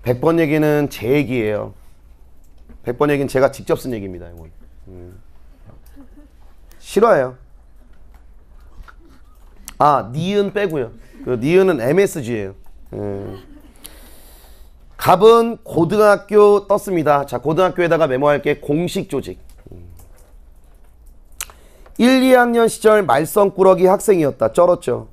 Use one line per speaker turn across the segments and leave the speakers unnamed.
100번 얘기는 제 얘기예요. 100번 얘기는 제가 직접 쓴 얘기입니다. 이건. 싫어해요. 아, 니은 빼고요. 그 니은은 MSG예요. 갑은 고등학교 떴습니다. 자, 고등학교에다가 메모할 게 공식 조직. 1, 2학년 시절 말썽꾸러기 학생이었다. 쩔었죠.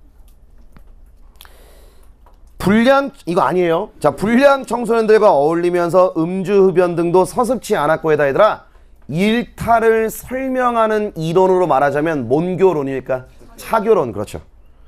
불량, 이거 아니에요. 자, 불량 청소년들과 어울리면서 음주, 흡연 등도 서슴지 않았고 얘들아, 일탈을 설명하는 이론으로 말하자면 뭔 교론일까? 차교론. 그렇죠.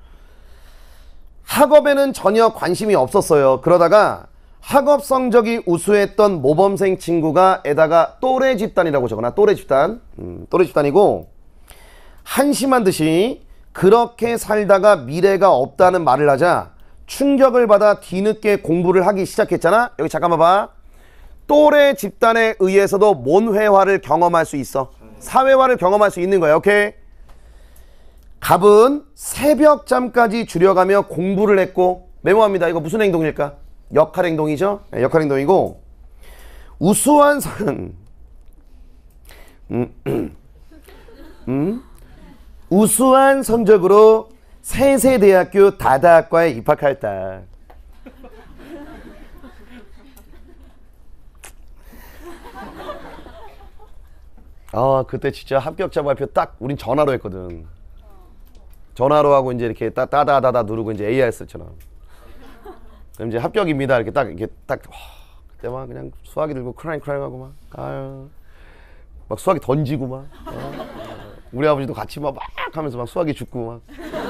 학업에는 전혀 관심이 없었어요. 그러다가 학업 성적이 우수했던 모범생 친구가 에다가 또래 집단이라고 적어놔. 또래 집단. 또래 집단이고, 한심한 듯이 그렇게 살다가 미래가 없다는 말을 하자 충격을 받아 뒤늦게 공부를 하기 시작했잖아. 여기 잠깐 봐봐. 또래 집단에 의해서도 뭔 회화를 경험할 수 있어? 사회화를 경험할 수 있는 거야. 오케이? 갑은 새벽잠까지 줄여가며 공부를 했고, 메모합니다. 이거 무슨 행동일까? 역할 행동이죠. 네, 역할 행동이고, 우수한 우수한 성적으로 세세대학교 다다학과에 입학했다. 아, 그때 진짜 합격자 발표 딱 우린 전화로 했거든. 전화로 하고 이제 이렇게 따다다다 누르고 이제 AIS처럼. 그럼 이제 합격입니다. 이렇게 딱 그때 막 그냥 수화기 들고 크라잉 하고 막 아유, 막 수화기 던지고 막. 우리 아버지도 같이 막 하면서 막 수화기 줍고 막.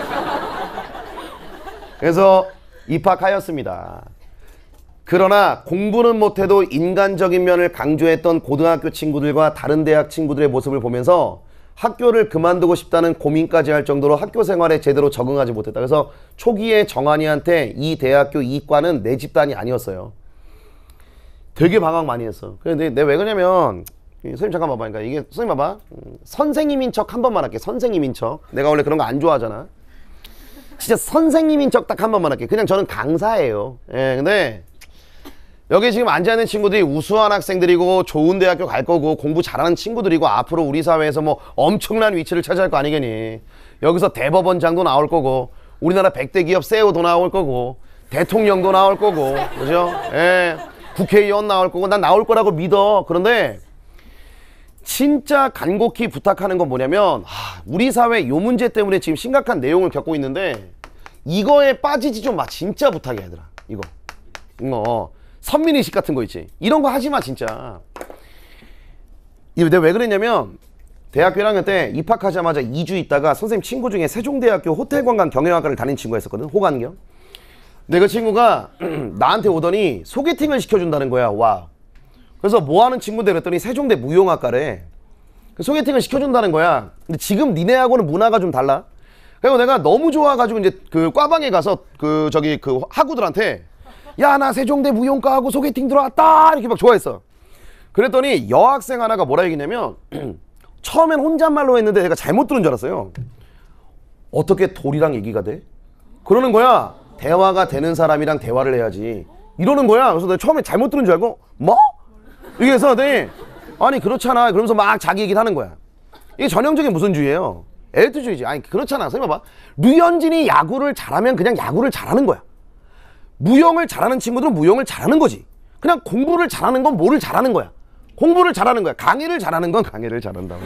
그래서 입학하였습니다. 그러나 공부는 못해도 인간적인 면을 강조했던 고등학교 친구들과 다른 대학 친구들의 모습을 보면서 학교를 그만두고 싶다는 고민까지 할 정도로 학교 생활에 제대로 적응하지 못했다. 그래서 초기에 정한이한테 이 대학교 이과는 내 집단이 아니었어요. 되게 방황 많이 했어. 근데 내가 왜 그러냐면, 선생님 잠깐 봐봐. 그러니까 이게 선생님 봐봐. 선생님인 척 한 번만 할게. 선생님인 척. 내가 원래 그런 거 안 좋아하잖아. 진짜 선생님인 척 딱 한 번만 할게. 그냥 저는 강사예요. 예, 근데 여기 지금 앉아있는 친구들이 우수한 학생들이고 좋은 대학교 갈 거고 공부 잘하는 친구들이고 앞으로 우리 사회에서 뭐 엄청난 위치를 차지할 거 아니겠니. 여기서 대법원장도 나올 거고 우리나라 100대 기업 CEO도 나올 거고 대통령도 나올 거고, 그죠? 예, 국회의원 나올 거고 난 나올 거라고 믿어. 그런데 진짜 간곡히 부탁하는 건 뭐냐면, 우리 사회 요 문제 때문에 지금 심각한 내용을 겪고 있는데 이거에 빠지지 좀 마. 진짜 부탁해 얘들아. 이거 선민의식 같은 거 있지. 이런 거 하지 마 진짜. 이거 내가 왜 그랬냐면, 대학교 1학년 때 입학하자마자 2주 있다가 선생님 친구 중에 세종대학교 호텔관광 경영학과를 다닌 친구가 있었거든. 호관경. 근데 그 친구가 나한테 오더니 소개팅을 시켜준다는 거야. 와. 그래서 뭐 하는 친구인데 그랬더니 세종대 무용학과래. 소개팅을 시켜준다는 거야. 근데 지금 니네하고는 문화가 좀 달라. 그리고 내가 너무 좋아가지고 이제 그 과방에 가서 그 학우들한테 야, 나 세종대 무용과하고 소개팅 들어왔다 이렇게 막 좋아했어. 그랬더니 여학생 하나가 뭐라 얘기냐면 처음엔 혼잣말로 했는데 내가 잘못 들은 줄 알았어요. 어떻게 돌이랑 얘기가 돼? 그러는 거야. 대화가 되는 사람이랑 대화를 해야지 이러는 거야. 그래서 내가 처음에 잘못 들은 줄 알고 뭐? 이게 해서 아니 그렇잖아 그러면서 막 자기 얘기를 하는 거야. 이게 전형적인 무슨 주의예요? 엘리트주의지. 아니 그렇잖아. 선생님 봐봐. 류현진이 야구를 잘하면 그냥 야구를 잘하는 거야. 무용을 잘하는 친구들은 무용을 잘하는 거지. 그냥 공부를 잘하는 건 뭐를 잘하는 거야. 공부를 잘하는 거야. 강의를 잘하는 건 강의를 잘한다고.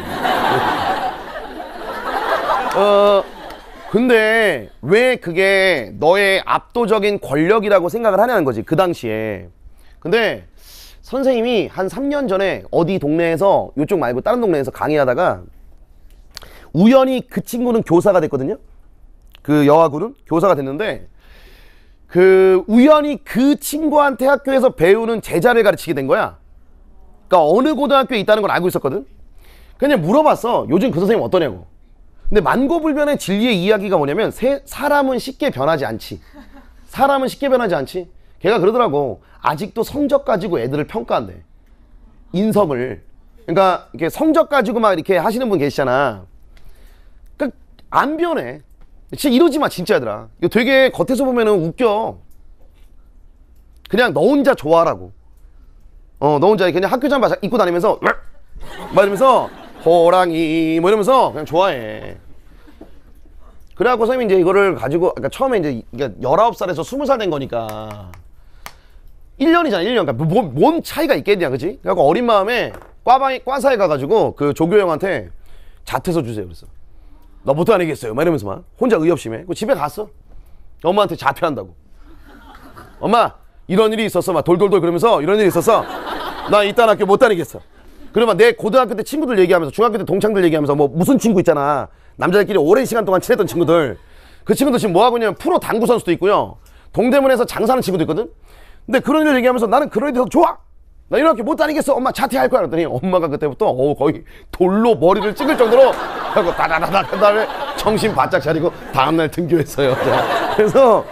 근데 왜 그게 너의 압도적인 권력이라고 생각을 하냐는 거지. 그 당시에. 근데 선생님이 한 3년 전에 어디 동네에서, 이쪽 말고 다른 동네에서 강의하다가 우연히 그 친구는 교사가 됐거든요. 그 여학우는 교사가 됐는데 그 우연히 그 친구한테 학교에서 배우는 제자를 가르치게 된 거야. 그러니까 어느 고등학교에 있다는 걸 알고 있었거든. 그냥 물어봤어. 요즘 그 선생님 어떠냐고. 근데 만고불변의 진리의 이야기가 뭐냐면 사람은 쉽게 변하지 않지. 사람은 쉽게 변하지 않지. 걔가 그러더라고. 아직도 성적 가지고 애들을 평가한대. 인성을. 그러니까 이렇게 성적 가지고 막 이렇게 하시는 분 계시잖아. 그러니까 안 변해. 진짜 이러지 마 진짜 얘들아. 이거 되게 겉에서 보면은 웃겨. 그냥 너 혼자 좋아하라고. 너 혼자 그냥 학교 잠바 입고 다니면서 맞으면서 호랑이 뭐 이러면서 그냥 좋아해. 그래갖고 선생님이 이제 이거를 가지고, 그러니까 처음에 이제 19살에서 20살 된 거니까 1년이잖아, 1년. 그러니까 뭔 차이가 있겠냐, 그치? 그래갖고 어린 마음에 과사에 가가지고 그 조교 형한테 자퇴서 주세요 그랬어. 나 못 다니겠어요 막 이러면서 막 혼자 의협심해. 그 집에 갔어. 엄마한테 자퇴한다고. 엄마 이런 일이 있었어 막 돌돌돌 그러면서 이런 일이 있었어. 나 이딴 학교 못 다니겠어. 그러면 내 고등학교 때 친구들 얘기하면서 중학교 때 동창들 얘기하면서 뭐 무슨 친구 있잖아, 남자들끼리 오랜 시간 동안 친했던 친구들, 그 친구들 지금 뭐하고 있냐면 프로 당구 선수도 있고요, 동대문에서 장사하는 친구도 있거든. 근데 그런 일 얘기하면서 나는 그런 일이 더 좋아, 나 이런 학교 못 다니겠어, 엄마 자퇴할 거야. 그랬더니 엄마가 그때부터 거의 돌로 머리를 찍을 정도로 하고 다다다닥 한 다음에 정신 바짝 차리고 다음날 등교했어요. 자, 그래서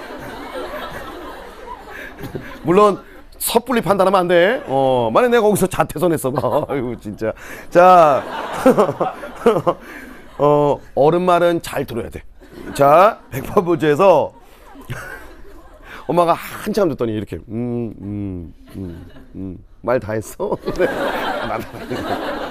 물론 섣불리 판단하면 안 돼. 만약 내가 거기서 자퇴선 했어. 아유 진짜. 자, 어른 말은 잘 들어야 돼. 자, 백파부지에서 엄마가 한참 듣더니 이렇게 말 다 했어?